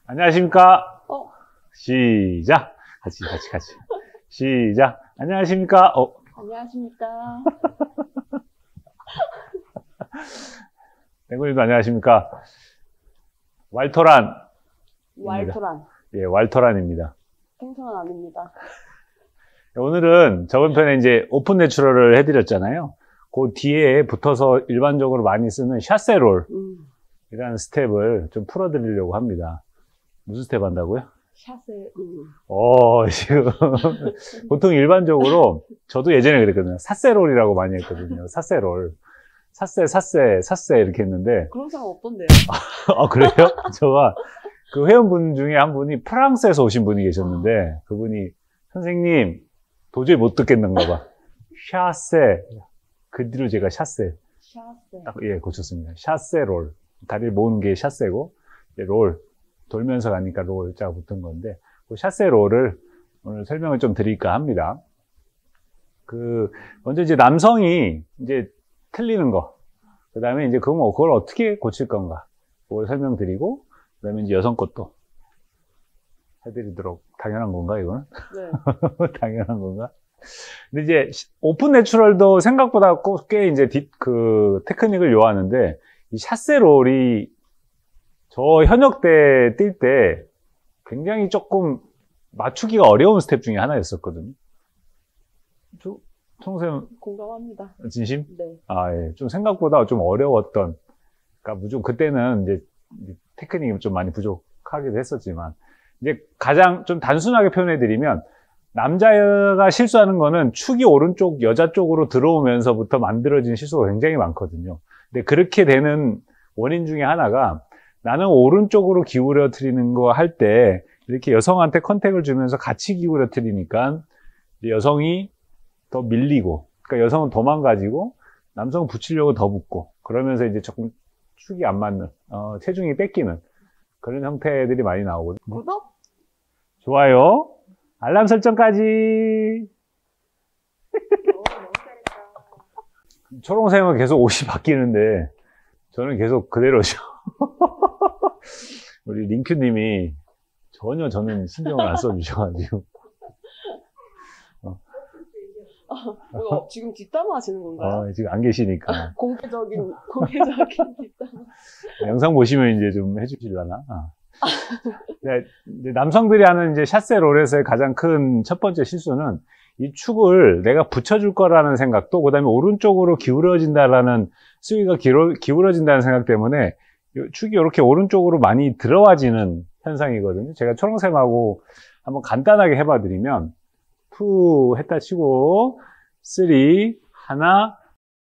안녕하십니까? 시작. 같이. 시작. 안녕하십니까? 안녕하십니까? 땡구님도 안녕하십니까? 왈토란. 예, 왈토란입니다. 생선은 아닙니다. 오늘은 저번 편에 이제 오픈 내추럴을 해드렸잖아요. 그 뒤에 붙어서 일반적으로 많이 쓰는 샷세롤. 이라는 스텝을 좀 풀어드리려고 합니다. 무슨 스텝 한다고요? 샷을, 지금. 보통 일반적으로, 저도 예전에 그랬거든요. 삿세롤이라고 많이 했거든요. 삿세롤. 삿세, 이렇게 했는데. 그런 사람 없던데요? 그래요? 제가 그 회원분 중에 한 분이 프랑스에서 오신 분이 계셨는데, 그분이, 선생님, 도저히 못 듣겠는가 봐. 샷세. 그 뒤로 제가 샷세. 딱, 예, 고쳤습니다. 샷세롤. 다리를 모으는 게 샷세고, 롤. 돌면서 가니까 롤 자가 붙은 건데, 그 샷세롤을 오늘 설명을 좀 드릴까 합니다. 먼저 이제 남성이 이제 틀리는 거, 그 다음에 이제 그걸 어떻게 고칠 건가, 그걸 설명드리고, 그 다음에 이제 여성 것도 해드리도록, 당연한 건가, 이거는? 네. 당연한 건가? 근데 이제 오픈 내추럴도 생각보다 꽤 이제 테크닉을 요하는데, 이 샷세롤이 저 현역 때 뛸 때 굉장히 조금 맞추기가 어려운 스텝 중에 하나였었거든요. 청소년 공감합니다. 진심? 네. 예. 좀 생각보다 좀 어려웠던, 그러니까 무조건 그때는 이제 테크닉이 좀 많이 부족하기도 했었지만, 이제 가장 좀 단순하게 표현해드리면, 남자가 실수하는 거는 축이 오른쪽 여자 쪽으로 들어오면서부터 만들어진 실수가 굉장히 많거든요. 근데 그렇게 되는 원인 중에 하나가, 나는 오른쪽으로 기울어뜨리는 거 할 때 이렇게 여성한테 컨택을 주면서 같이 기울어뜨리니까 여성이 더 밀리고, 그러니까 여성은 도망가지고 남성은 붙이려고 더 붙고, 그러면서 이제 조금 축이 안 맞는, 체중이 뺏기는 그런 형태들이 많이 나오거든요. 구독? 좋아요. 알람 설정까지. 초롱생은 계속 옷이 바뀌는데 저는 계속 그대로죠. 우리 링크님이 전혀 저는 신경을 안 써주셔가지고. 지금 뒷담화 하시는 건가요? 지금 안 계시니까. 공개적인 뒷담화. 영상 보시면 이제 좀 해주실라나? 이제 남성들이 하는 이제 샷세롤에서의 가장 큰 첫 번째 실수는 이 축을 내가 붙여줄 거라는 생각도, 그 다음에 오른쪽으로 기울어진다라는, 수위가 기울어진다는 생각 때문에 축이 이렇게 오른쪽으로 많이 들어와지는 현상이거든요. 제가 초롱쌤하고 한번 간단하게 해봐드리면, 2 했다 치고, 3, 하나,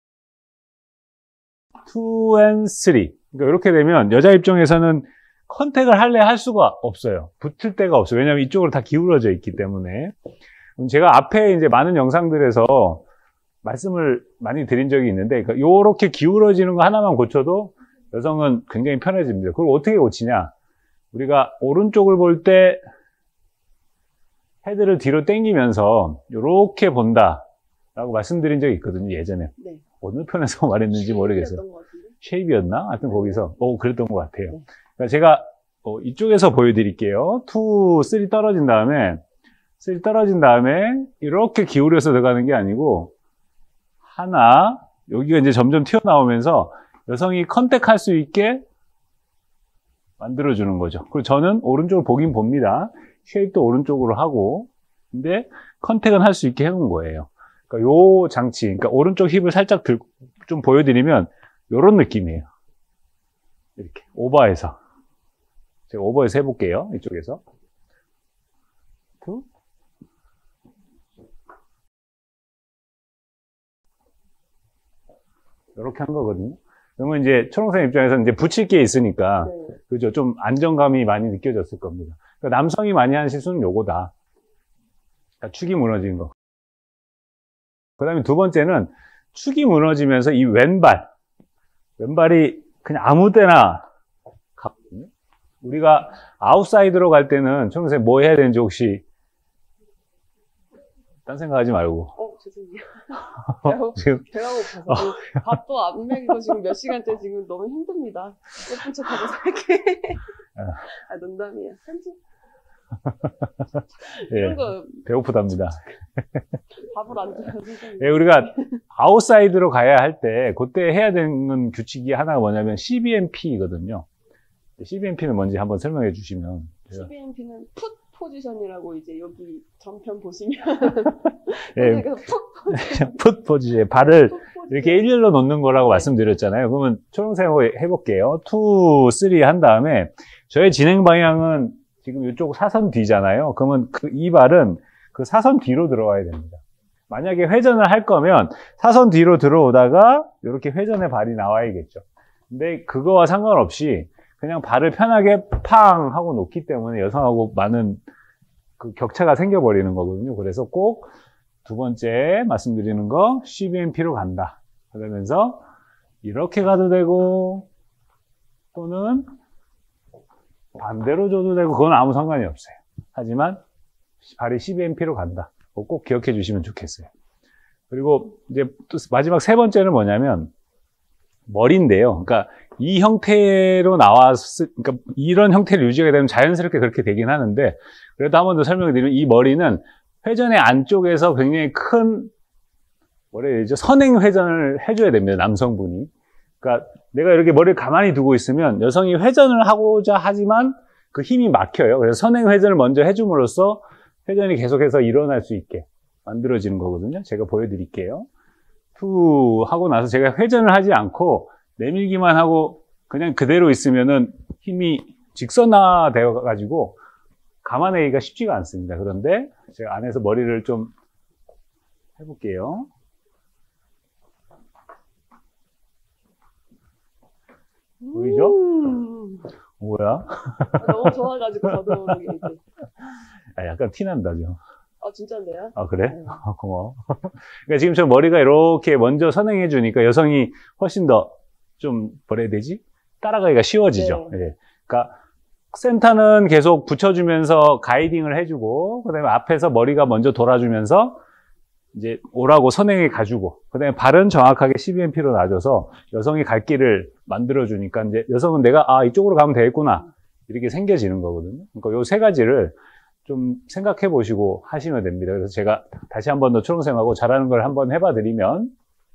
2 and 3. 그러니까 이렇게 되면 여자 입장에서는 컨택을 할 수가 없어요. 붙을 데가 없어요. 왜냐하면 이쪽으로 다 기울어져 있기 때문에. 제가 앞에 이제 많은 영상들에서 말씀을 많이 드린 적이 있는데, 그러니까 요렇게 기울어지는 거 하나만 고쳐도 여성은 굉장히 편해집니다. 그걸 어떻게 고치냐? 우리가 오른쪽을 볼 때 헤드를 뒤로 당기면서 요렇게 본다 라고 말씀드린 적이 있거든요, 예전에. 네. 어느 편에서 말했는지 모르겠어요. 쉐입이었나? 하여튼 거기서 그랬던 것 같아요. 네. 그러니까 제가 이쪽에서 보여드릴게요. 2, 3 떨어진 다음에 이렇게 기울여서 들어가는 게 아니고, 하나, 여기가 이제 점점 튀어나오면서 여성이 컨택할 수 있게 만들어주는 거죠. 그리고 저는 오른쪽을 보긴 봅니다. 쉐입도 오른쪽으로 하고, 근데 컨택은 할 수 있게 해놓은 거예요. 그러니까 요 장치, 그러니까 오른쪽 힙을 살짝 좀 보여드리면 요런 느낌이에요. 이렇게 오버해서. 제가 오버해서 해볼게요. 이쪽에서. 이렇게 한 거거든요. 그러면 이제 초롱생 입장에서는 이제 붙일 게 있으니까, 네. 그죠? 좀 안정감이 많이 느껴졌을 겁니다. 그러니까 남성이 많이 하는 실수는 요거다. 그러니까 축이 무너지는 거. 그 다음에 두 번째는 축이 무너지면서 이 왼발이 그냥 아무 때나 갔거든요. 우리가 아웃사이드로 갈 때는 초롱생 뭐 해야 되는지 혹시 딴 생각하지 말고. 죄송해요. 지금 배가 고파서. 밥도 안 먹이고 지금 몇 시간째 지금 너무 힘듭니다. 예쁜 척 하고 살게. 아, 농담이야. 편집. 이런 예, 거 배고프답니다. 밥을 안 줘요, 선생님. 예, 우리가 아웃사이드로 가야 할 때, 그때 해야 되는 규칙이 하나가 뭐냐면 CBMP거든요. CBMP는 뭔지 한번 설명해 주시면. CBMP는 풋 포지션이라고 이제 여기 전편 보시면 예, 풋 포지션. 풋 포지션, 발을 풋 포지션. 이렇게 일렬로 놓는 거라고 말씀드렸잖아요. 그러면 초롱생으로 해볼게요. 2, 3 한 다음에 저의 진행 방향은 지금 이쪽 사선 뒤잖아요. 그러면 이 발은 그 사선 뒤로 들어와야 됩니다. 만약에 회전을 할 거면 사선 뒤로 들어오다가 이렇게 회전의 발이 나와야겠죠. 근데 그거와 상관없이 그냥 발을 편하게 팡 하고 놓기 때문에 여성하고 많은 그 격차가 생겨버리는 거거든요. 그래서 꼭 두 번째 말씀드리는 거 CBMP로 간다. 그러면서 이렇게 가도 되고 또는 반대로 줘도 되고 그건 아무 상관이 없어요. 하지만 발이 CBMP로 간다. 꼭 기억해 주시면 좋겠어요. 그리고 이제 또 마지막 세 번째는 뭐냐면 머리인데요. 그러니까 이 형태로 그러니까 이런 형태를 유지하게 되면 자연스럽게 그렇게 되긴 하는데 그래도 한 번 더 설명을 드리면 이 머리는 회전의 안쪽에서 굉장히 큰 뭐라 해야 되죠? 선행 회전을 해줘야 됩니다. 남성분이. 그러니까 내가 이렇게 머리를 가만히 두고 있으면 여성이 회전을 하고자 하지만 그 힘이 막혀요. 그래서 선행 회전을 먼저 해줌으로써 회전이 계속해서 일어날 수 있게 만들어지는 거거든요. 제가 보여드릴게요. 푸 하고 나서 제가 회전을 하지 않고 내밀기만 하고 그냥 그대로 있으면은 힘이 직선화되어 가지고 감아내기가 쉽지가 않습니다. 그런데 제가 안에서 머리를 좀 해볼게요. 보이죠? 뭐야? 너무 좋아가지고 저도 모르게 이제. 약간 티난다, 좀. 아, 진짜인데요? 아, 그래? 네. 고마워. 그러니까 지금 저 머리가 이렇게 먼저 선행해주니까 여성이 훨씬 더 좀, 뭐라 해야 되지? 따라가기가 쉬워지죠. 네. 예. 그러니까 센터는 계속 붙여주면서 가이딩을 해주고, 그 다음에 앞에서 머리가 먼저 돌아주면서 이제 오라고 선행해 가지고, 그 다음에 발은 정확하게 CBMP로 놔줘서 여성이 갈 길을 만들어주니까 이제 여성은 내가, 이쪽으로 가면 되겠구나. 이렇게 생겨지는 거거든요. 그러니까 요 세 가지를 좀 생각해 보시고 하시면 됩니다. 그래서 제가 다시 한 번 더 초롱생하고 잘하는 걸 한번 해봐 드리면,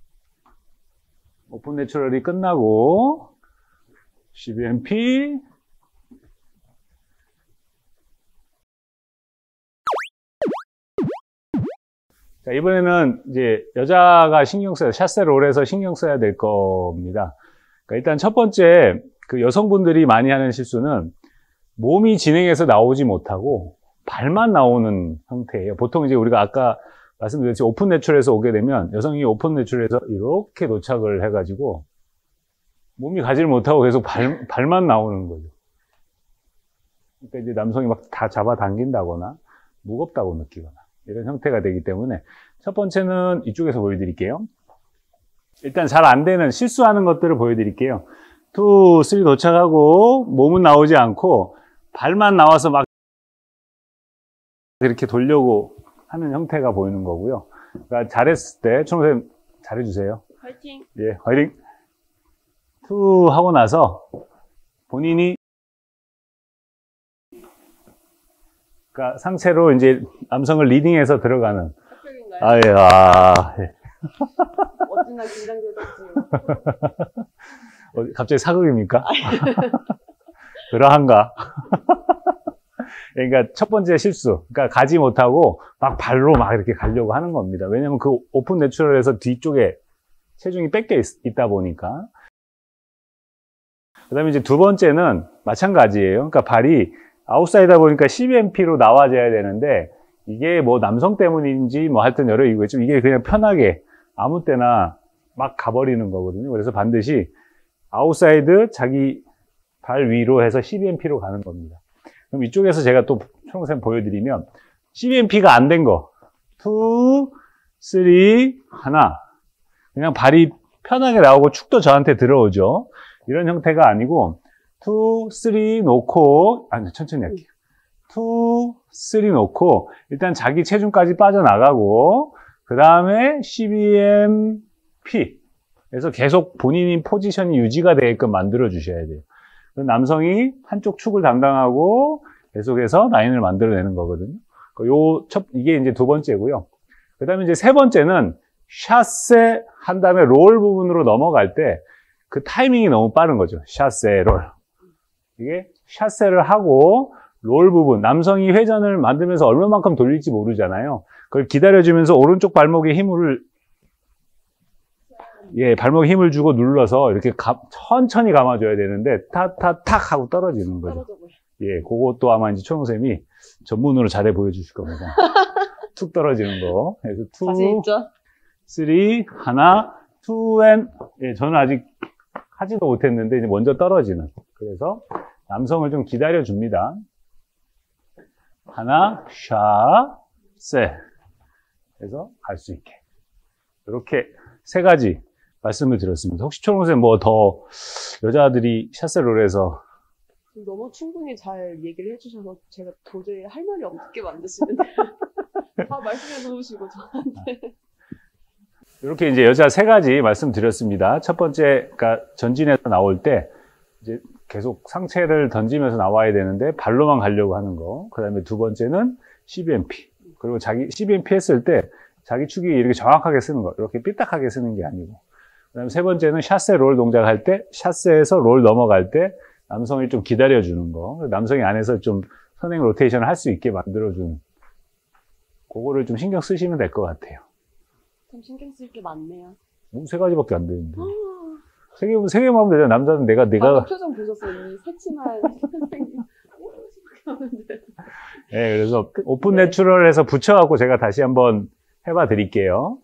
오픈 내추럴이 끝나고, CBMP, 자, 이번에는 이제 여자가 신경 써야, 샷셀을 오래 해서 신경 써야 될 겁니다. 그러니까 일단 첫 번째, 그 여성분들이 많이 하는 실수는 몸이 진행해서 나오지 못하고 발만 나오는 형태예요. 보통 이제 우리가 아까 말씀드렸지 오픈 내추럴에서 오게 되면 여성이 오픈 내추럴에서 이렇게 도착을 해가지고 몸이 가지를 못하고 계속 발만 나오는 거죠. 그러니까 이제 남성이 막 다 잡아당긴다거나 무겁다고 느끼거나 이런 형태가 되기 때문에 첫 번째는 이쪽에서 보여드릴게요. 일단 잘 안 되는 실수하는 것들을 보여드릴게요. 2, 3 도착하고 몸은 나오지 않고 발만 나와서 막 이렇게 돌려고 하는 형태가 보이는 거고요. 그러니까 잘했을 때 초롱쌤 잘해주세요. 화이팅! 예, 화이팅! 2 하고 나서 본인이 그러니까 상체로 이제 남성을 리딩해서 들어가는. 합격인가요? 예. 어찌나 긴장되었지요. 갑자기 사극입니까? 그러한가? 그러니까 첫 번째 실수. 그러니까 가지 못하고 막 발로 막 이렇게 가려고 하는 겁니다. 왜냐면 그 오픈 내추럴에서 뒤쪽에 체중이 뺏겨 있다 보니까. 그 다음에 이제 두 번째는 마찬가지예요. 그러니까 발이 아웃사이드다 보니까 CBMP로 나와줘야 되는데 이게 뭐 남성 때문인지 뭐 하여튼 여러 이유가 있지만 이게 그냥 편하게 아무 때나 막 가버리는 거거든요. 그래서 반드시 아웃사이드 자기 발 위로 해서 CBMP로 가는 겁니다. 그럼 이쪽에서 제가 또 초롱쌤 보여드리면 CBMP가 안 된 거 2, 3, 하나 그냥 발이 편하게 나오고 축도 저한테 들어오죠. 이런 형태가 아니고 2, 3 놓고 천천히 할게요. 2, 3 놓고 일단 자기 체중까지 빠져나가고 그 다음에 12MP 그래서 계속 본인이 포지션이 유지가 되게끔 만들어 주셔야 돼요. 남성이 한쪽 축을 담당하고 계속해서 라인을 만들어내는 거거든요. 이게 이제 두 번째고요. 그 다음에 이제 세 번째는 샷세 한 다음에 롤 부분으로 넘어갈 때 그 타이밍이 너무 빠른 거죠. 샷세, 롤. 이게 샷세를 하고 롤 부분, 남성이 회전을 만들면서 얼마만큼 돌릴지 모르잖아요. 그걸 기다려주면서 오른쪽 발목에 발목에 힘을 주고 눌러서 이렇게 천천히 감아줘야 되는데 탁 하고 떨어지는 거죠. 그것도 아마 이제 초롱쌤이 전문으로 잘해 보여주실 겁니다. 툭 떨어지는 거. 그래서 2, 자신 있죠? 3, 하나, 2 and 저는 아직 하지도 못했는데 이제 먼저 떨어지는. 그래서 남성을 좀 기다려 줍니다. 하나, 샷, 세. 그래서 갈 수 있게. 이렇게 세 가지 말씀을 드렸습니다. 혹시 초롱쌤 뭐 더 여자들이 샷셀롤에서 너무 충분히 잘 얘기를 해주셔서 제가 도저히 할 말이 없게 만드시는데 다 말씀해 놓으시고 저한테 이렇게 이제 여자 세 가지 말씀드렸습니다. 첫 번째, 그러니까 전진해서 나올 때 이제 계속 상체를 던지면서 나와야 되는데 발로만 가려고 하는 거. 그 다음에 두 번째는 CBMP. 그리고 자기 CBMP 했을 때 자기 축이 이렇게 정확하게 쓰는 거. 이렇게 삐딱하게 쓰는 게 아니고. 그 다음에 세 번째는 샷세 롤 동작할 때 샷세에서 롤 넘어갈 때 남성이 좀 기다려주는 거. 남성이 안에서 좀 선행 로테이션을 할 수 있게 만들어주는. 그거를 좀 신경 쓰시면 될 것 같아요. 좀 신경 쓸 게 많네요. 세 가지밖에 안 되는데. 세 개만 하면 되잖아. 남자는 내가. 표정 보셨어요? 이 새침한 선생님. 하는데. 네, 그래서 오픈 내추럴에서 붙여갖고 제가 다시 한번 해봐 드릴게요.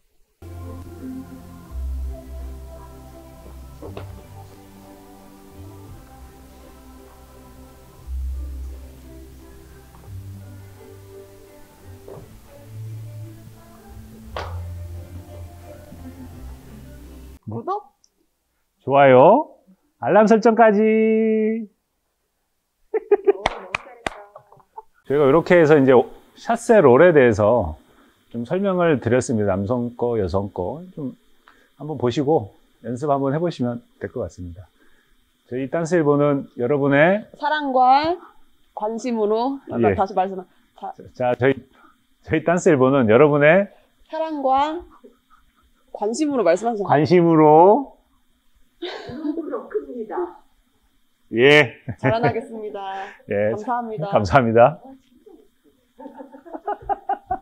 구독? 좋아요. 알람 설정까지. 저희가 이렇게 해서 이제 샷세 롤에 대해서 좀 설명을 드렸습니다. 남성 거, 여성 거. 좀 한번 보시고 연습 한번 해보시면 될 것 같습니다. 저희 딴스일보는 여러분의 사랑과 관심으로 예. 다시 말씀하. 자, 저희 딴스일보는 여러분의 사랑과 관심으로 말씀하세요. 관심으로 큽니다. 예. 자라나겠습니다. 예. 감사합니다. 감사합니다.